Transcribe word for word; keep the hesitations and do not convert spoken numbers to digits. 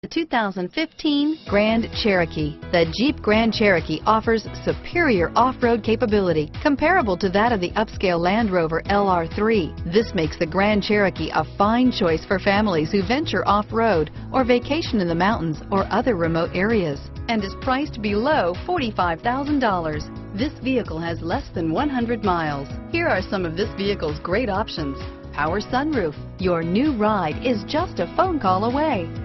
The two thousand fifteen Grand Cherokee. The Jeep Grand Cherokee offers superior off-road capability comparable to that of the upscale Land Rover L R three. This makes the Grand Cherokee a fine choice for families who venture off-road or vacation in the mountains or other remote areas, and is priced below forty-five thousand dollars. This vehicle has less than one hundred miles. Here are some of this vehicle's great options: power sunroof. Your new ride is just a phone call away.